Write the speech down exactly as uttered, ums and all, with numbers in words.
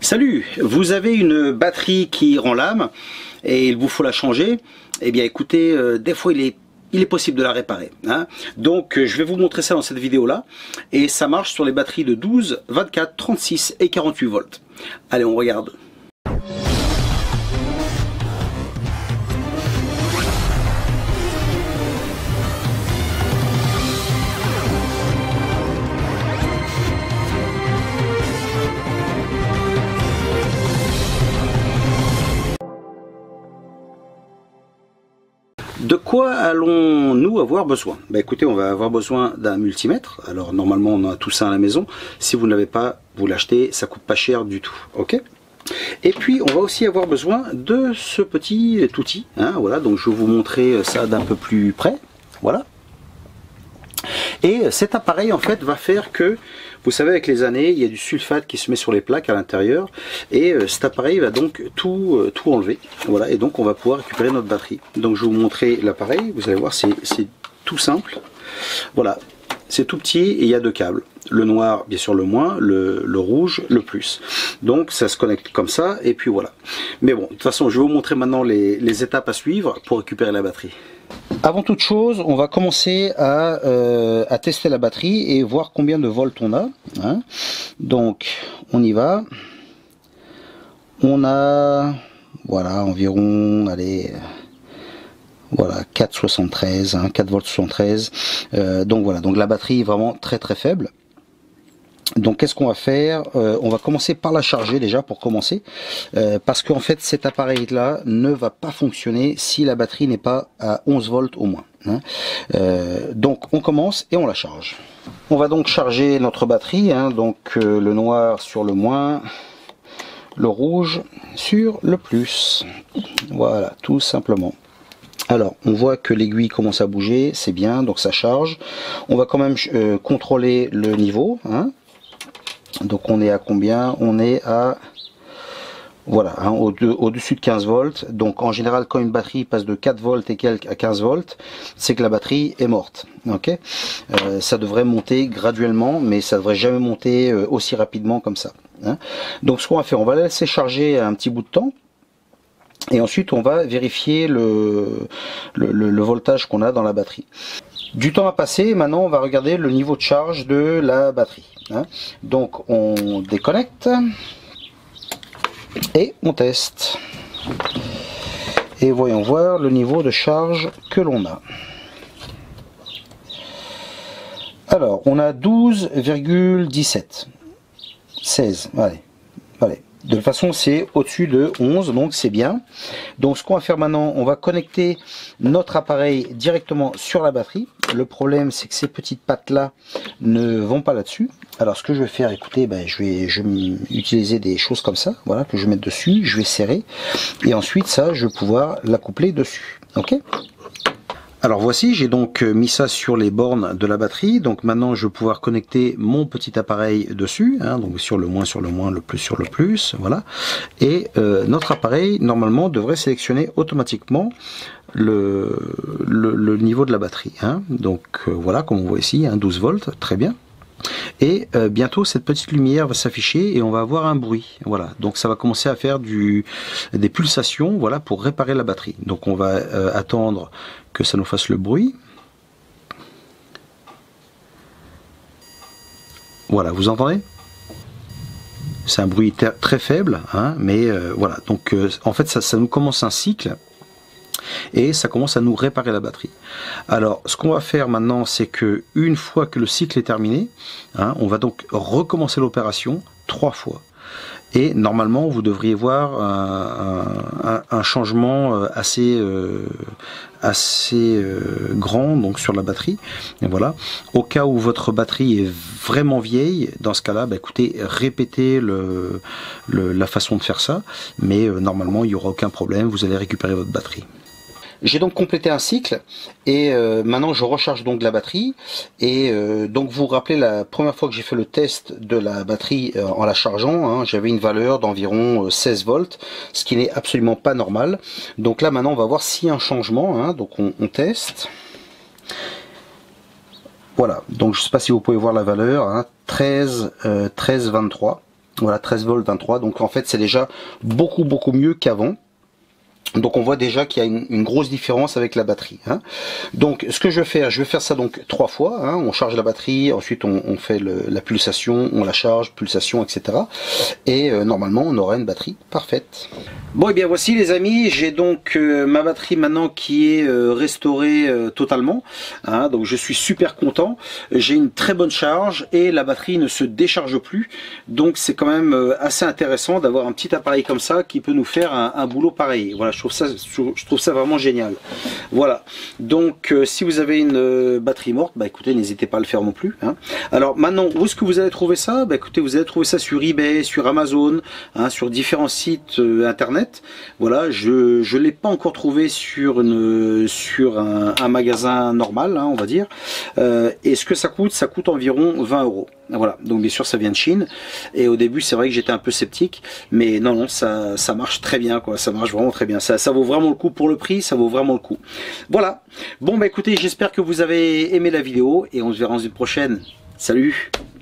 Salut, vous avez une batterie qui rend l'âme et il vous faut la changer. Eh bien écoutez, euh, des fois il est, il est possible de la réparer, hein. Donc euh, je vais vous montrer ça dans cette vidéo là. Et ça marche sur les batteries de douze, vingt-quatre, trente-six et quarante-huit volts. Allez, on regarde. De quoi allons-nous avoir besoin? Bah écoutez, on va avoir besoin d'un multimètre. Alors normalement on a tout ça à la maison. Si vous ne l'avez pas, vous l'achetez, ça coûte pas cher du tout. Ok. Et puis on va aussi avoir besoin de ce petit outil, hein, voilà, donc je vais vous montrer ça d'un peu plus près. Voilà. Et cet appareil en fait va faire que, vous savez, avec les années, il y a du sulfate qui se met sur les plaques à l'intérieur, et cet appareil va donc tout, euh, tout enlever. Voilà, et donc on va pouvoir récupérer notre batterie. Donc je vais vous montrer l'appareil, vous allez voir, c'est tout simple. Voilà, c'est tout petit et il y a deux câbles. Le noir, bien sûr le moins, le, le rouge, le plus. Donc ça se connecte comme ça, et puis voilà. Mais bon, de toute façon, je vais vous montrer maintenant les, les étapes à suivre pour récupérer la batterie. Avant toute chose, on va commencer à, euh, à tester la batterie et voir combien de volts on a, hein. Donc on y va. On a, voilà, environ, allez, voilà, quatre virgule soixante-treize, hein, quatre volts soixante-treize. Euh, donc voilà, donc la batterie est vraiment très très faible. Donc qu'est-ce qu'on va faire? euh, On va commencer par la charger déjà pour commencer, euh, parce qu'en fait cet appareil là ne va pas fonctionner si la batterie n'est pas à onze volts au moins, hein. Euh, donc on commence et on la charge. On va donc charger notre batterie, hein, donc euh, le noir sur le moins, le rouge sur le plus. Voilà, tout simplement. Alors, on voit que l'aiguille commence à bouger, c'est bien, donc ça charge. On va quand même euh, contrôler le niveau, hein. Donc on est à combien? On est à, voilà, hein, au-dessus de quinze volts. Donc en général, quand une batterie passe de quatre volts et quelques à quinze volts, c'est que la batterie est morte. Ok, euh, ça devrait monter graduellement, mais ça devrait jamais monter euh, aussi rapidement comme ça, hein. Donc ce qu'on va faire, on va la laisser charger un petit bout de temps. Et ensuite, on va vérifier le, le, le, le voltage qu'on a dans la batterie. Du temps a passé, maintenant on va regarder le niveau de charge de la batterie, hein. Donc on déconnecte et on teste. Et voyons voir le niveau de charge que l'on a. Alors, on a douze virgule dix-sept. seize, allez, allez. De toute façon, c'est au-dessus de onze, donc c'est bien. Donc ce qu'on va faire maintenant, on va connecter notre appareil directement sur la batterie. Le problème, c'est que ces petites pattes-là ne vont pas là-dessus. Alors ce que je vais faire, écoutez, ben, je, vais, je vais utiliser des choses comme ça, voilà, que je vais mettre dessus, je vais serrer. Et ensuite, ça, je vais pouvoir l'accoupler dessus. Ok ? Alors voici, j'ai donc mis ça sur les bornes de la batterie. Donc maintenant je vais pouvoir connecter mon petit appareil dessus, hein, donc sur le moins, sur le moins, le plus, sur le plus, voilà. Et euh, notre appareil normalement devrait sélectionner automatiquement le, le, le niveau de la batterie, hein. Donc euh, voilà, comme on voit ici, hein, douze volts, très bien. Et euh, bientôt cette petite lumière va s'afficher et on va avoir un bruit, voilà, donc ça va commencer à faire du, des pulsations, voilà, pour réparer la batterie. Donc on va euh, attendre que ça nous fasse le bruit. Voilà, vous entendez? C'est un bruit très faible, hein, mais euh, voilà, donc euh, en fait ça, ça nous commence un cycle et ça commence à nous réparer la batterie. Alors ce qu'on va faire maintenant, c'est que une fois que le cycle est terminé, hein, on va donc recommencer l'opération trois fois. Et normalement, vous devriez voir un, un, un changement assez, euh, assez euh, grand donc sur la batterie. Et voilà. Au cas où votre batterie est vraiment vieille, dans ce cas-là, bah, écoutez, répétez le, le, la façon de faire ça. Mais euh, normalement, il n'y aura aucun problème. Vous allez récupérer votre batterie. J'ai donc complété un cycle et euh, maintenant je recharge donc la batterie et euh, donc vous vous rappelez la première fois que j'ai fait le test de la batterie euh, en la chargeant, hein, j'avais une valeur d'environ seize volts, ce qui n'est absolument pas normal. Donc là maintenant on va voir s'il y a un changement, hein, donc on, on teste. Voilà, donc je ne sais pas si vous pouvez voir la valeur, hein, treize, euh, treize vingt-trois. Voilà, treize volts vingt-trois, donc en fait c'est déjà beaucoup beaucoup mieux qu'avant. Donc on voit déjà qu'il y a une, une grosse différence avec la batterie, hein. Donc ce que je vais faire, je vais faire ça donc trois fois, hein. On charge la batterie, ensuite on, on fait le, la pulsation, on la charge, pulsation, et cetera. Et euh, normalement on aura une batterie parfaite. Bon et bien voici les amis, j'ai donc euh, ma batterie maintenant qui est euh, restaurée euh, totalement, hein. Donc je suis super content, j'ai une très bonne charge et la batterie ne se décharge plus. Donc c'est quand même euh, assez intéressant d'avoir un petit appareil comme ça qui peut nous faire un, un boulot pareil. Voilà, je trouve ça, je trouve ça vraiment génial. Voilà, donc euh, si vous avez une euh, batterie morte, bah écoutez, n'hésitez pas à le faire non plus, hein. Alors maintenant, où est-ce que vous allez trouver ça? Bah écoutez, vous allez trouver ça sur eBay, sur Amazon, hein, sur différents sites euh, internet. Voilà, je je l'ai pas encore trouvé sur une sur un, un magasin normal, hein, on va dire. Euh, et ce que ça coûte, ça coûte environ vingt euros. Voilà, donc bien sûr ça vient de Chine. Et au début c'est vrai que j'étais un peu sceptique, mais non non, ça ça marche très bien quoi, ça marche vraiment très bien. Ça ça vaut vraiment le coup pour le prix, ça vaut vraiment le coup. Voilà. Bon bah écoutez, j'espère que vous avez aimé la vidéo et on se verra dans une prochaine. Salut.